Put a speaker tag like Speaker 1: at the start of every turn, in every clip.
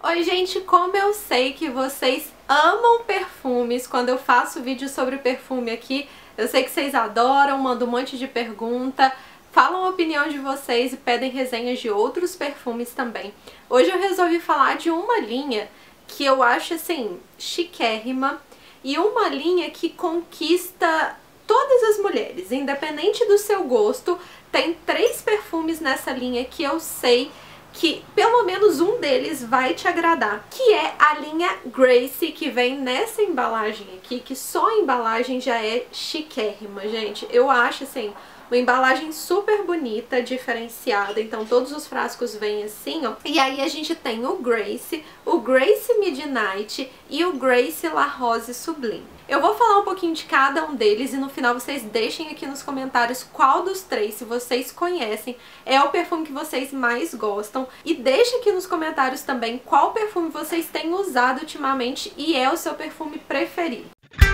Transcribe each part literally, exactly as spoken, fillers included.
Speaker 1: Oi gente, como eu sei que vocês amam perfumes quando eu faço vídeo sobre perfume aqui, eu sei que vocês adoram, mandam um monte de pergunta, falam a opinião de vocês e pedem resenhas de outros perfumes também. Hoje eu resolvi falar de uma linha que eu acho assim, chiquérrima e uma linha que conquista todas as mulheres, independente do seu gosto. Tem três perfumes nessa linha que eu sei que pelo menos um deles vai te agradar, que é a linha Grace, que vem nessa embalagem aqui, que só a embalagem já é chiquérrima, gente. Eu acho, assim, uma embalagem super bonita, diferenciada, então todos os frascos vêm assim, ó. E aí a gente tem o Grace, o Grace Midnight e o Grace La Rose Sublime. Eu vou falar um pouquinho de cada um deles e no final vocês deixem aqui nos comentários qual dos três, se vocês conhecem, é o perfume que vocês mais gostam. E deixem aqui nos comentários também qual perfume vocês têm usado ultimamente e é o seu perfume preferido.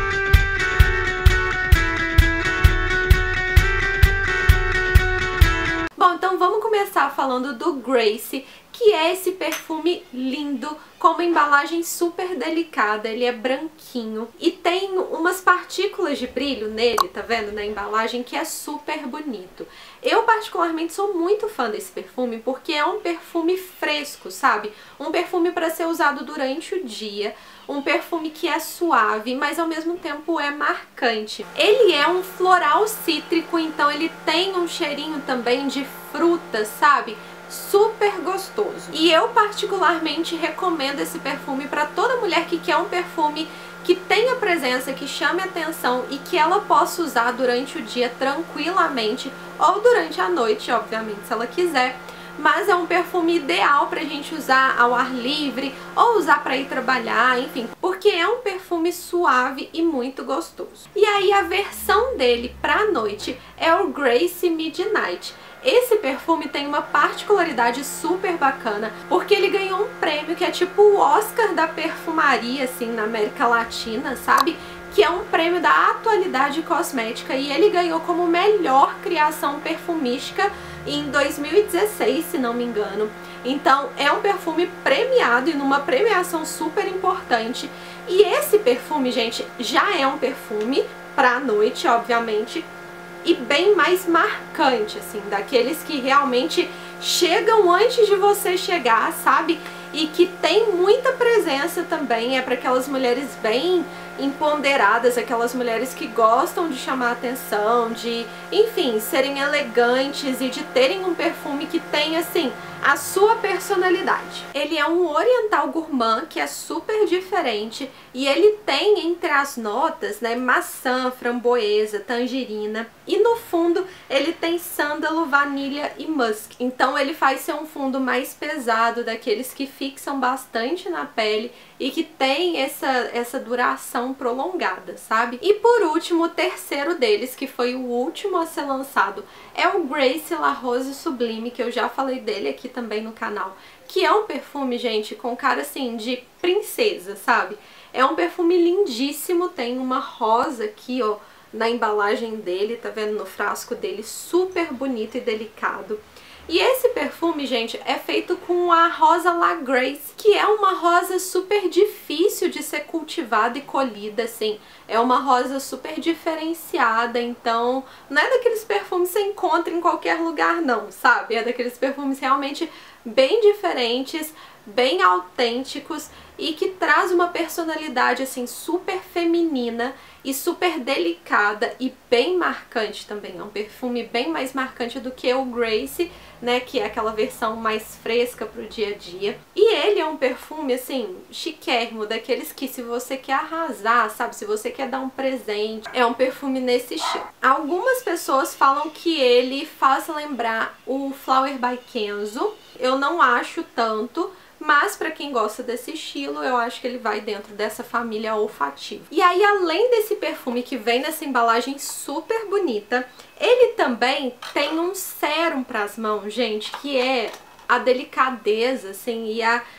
Speaker 1: Bom, então vamos começar falando do Grace, que é esse perfume lindo, com uma embalagem super delicada. Ele é branquinho e tem umas partículas de brilho nele, tá vendo? Na embalagem, que é super bonito. Eu particularmente sou muito fã desse perfume porque é um perfume fresco, sabe? Um perfume para ser usado durante o dia, um perfume que é suave, mas ao mesmo tempo é marcante. Ele é um floral cítrico, então ele tem um cheirinho também de fruta, sabe? Super gostoso. E eu particularmente recomendo esse perfume para toda mulher que quer um perfume que tenha presença, que chame atenção e que ela possa usar durante o dia tranquilamente ou durante a noite, obviamente, se ela quiser. Mas é um perfume ideal pra gente usar ao ar livre ou usar pra ir trabalhar, enfim, porque é um perfume suave e muito gostoso. E aí a versão dele pra noite é o Grace Midnight. Esse perfume tem uma particularidade super bacana, porque ele ganhou um prêmio que é tipo o Oscar da perfumaria, assim, na América Latina, sabe? Que é um prêmio da atualidade cosmética, e ele ganhou como melhor criação perfumística em dois mil e dezesseis, se não me engano. Então é um perfume premiado e numa premiação super importante. E esse perfume, gente, já é um perfume pra noite, obviamente, e bem mais marcante, assim, daqueles que realmente chegam antes de você chegar, sabe? E que tem muita presença também, é para aquelas mulheres bem empoderadas, aquelas mulheres que gostam de chamar atenção, de, enfim, serem elegantes e de terem um perfume que tem, assim, a sua personalidade. Ele é um oriental gourmand, que é super diferente, e ele tem entre as notas, né, maçã, framboesa, tangerina, e no fundo ele tem sândalo, vanilha e musk. Então ele faz ser um fundo mais pesado, daqueles que fixam bastante na pele e que tem essa, essa duração prolongada, sabe? E por último, o terceiro deles, que foi o último a ser lançado, é o Grace La Rose Sublime, que eu já falei dele aqui também no canal, que é um perfume, gente, com cara assim de princesa, sabe? É um perfume lindíssimo, tem uma rosa aqui, ó, na embalagem dele, tá vendo? No frasco dele, super bonito e delicado. E esse perfume, gente, é feito com a rosa La Grace, que é uma rosa super difícil de ser cultivada e colhida, assim. É uma rosa super diferenciada, então não é daqueles perfumes que você encontra em qualquer lugar não, sabe? É daqueles perfumes realmente bem diferentes, bem autênticos e que traz uma personalidade, assim, super feminina e super delicada e bem marcante também. É um perfume bem mais marcante do que o Grace, né, que é aquela versão mais fresca pro dia a dia. E ele é um perfume, assim, chiquérrimo, daqueles que se você quer arrasar, sabe, se você quer dar um presente, é um perfume nesse estilo. Algumas pessoas falam que ele faz lembrar o Flower by Kenzo. Eu não acho tanto, mas pra quem gosta desse estilo, eu acho que ele vai dentro dessa família olfativa. E aí, além desse perfume que vem nessa embalagem super bonita, ele também tem um sérum pras mãos, gente, que é a delicadeza, assim, e a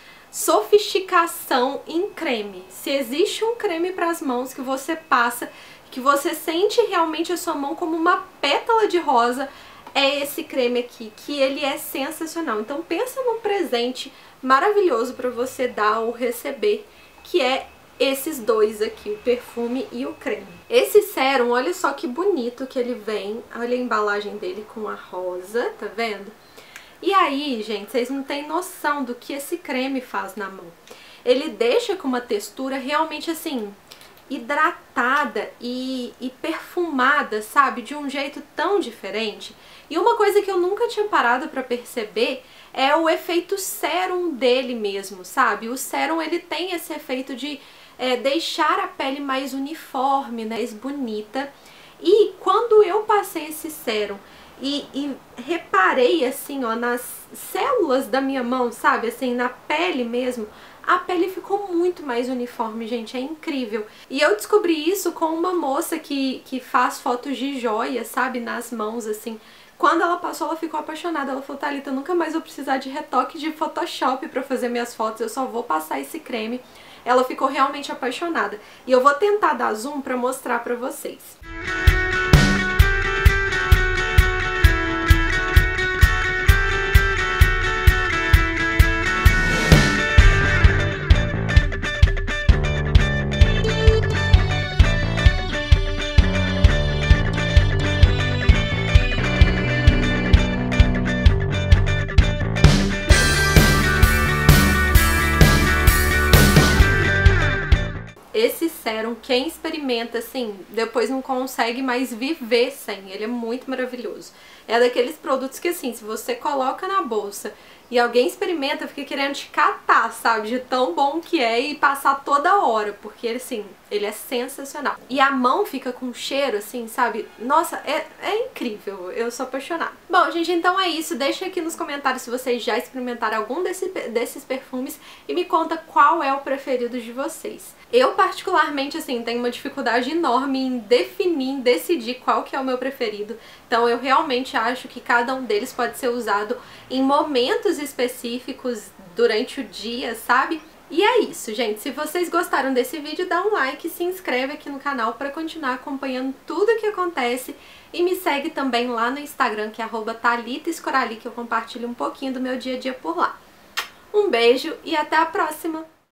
Speaker 1: sofisticação em creme. Se existe um creme pras mãos que você passa, que você sente realmente a sua mão como uma pétala de rosa, é esse creme aqui, que ele é sensacional. Então pensa num presente maravilhoso para você dar ou receber, que é esses dois aqui, o perfume e o creme. Esse sérum, olha só que bonito que ele vem, olha a embalagem dele com a rosa, tá vendo? E aí, gente, vocês não têm noção do que esse creme faz na mão. Ele deixa com uma textura realmente assim, hidratada e, e perfumada, sabe? De um jeito tão diferente. E uma coisa que eu nunca tinha parado pra perceber é o efeito sérum dele mesmo, sabe? O sérum, ele tem esse efeito de é, deixar a pele mais uniforme, né? Mais bonita. E quando eu passei esse sérum e, e reparei assim, ó, nas células da minha mão, sabe? Assim, na pele mesmo, a pele ficou muito mais uniforme, gente, é incrível. E eu descobri isso com uma moça que, que faz fotos de joias, sabe, nas mãos, assim. Quando ela passou, ela ficou apaixonada. Ela falou, Thalita, eu nunca mais vou precisar de retoque de Photoshop pra fazer minhas fotos, eu só vou passar esse creme. Ela ficou realmente apaixonada. E eu vou tentar dar zoom pra mostrar pra vocês. Esse sérum, quem experimenta, assim, depois não consegue mais viver sem. Ele é muito maravilhoso. É daqueles produtos que, assim, se você coloca na bolsa e alguém experimenta, fica querendo te catar, sabe? De tão bom que é e passar toda hora, porque, assim, ele é sensacional. E a mão fica com cheiro, assim, sabe? Nossa, é, é incrível. Eu sou apaixonada. Bom, gente, então é isso. Deixa aqui nos comentários se vocês já experimentaram algum desse, desses perfumes e me conta qual é o preferido de vocês. Eu, particularmente, assim, tenho uma dificuldade enorme em definir, em decidir qual que é o meu preferido. Então eu realmente acho que cada um deles pode ser usado em momentos específicos durante o dia, sabe? E é isso, gente. Se vocês gostaram desse vídeo, dá um like e se inscreve aqui no canal para continuar acompanhando tudo o que acontece. E me segue também lá no Instagram, que é arroba Thalita Scorali, que eu compartilho um pouquinho do meu dia a dia por lá. Um beijo e até a próxima!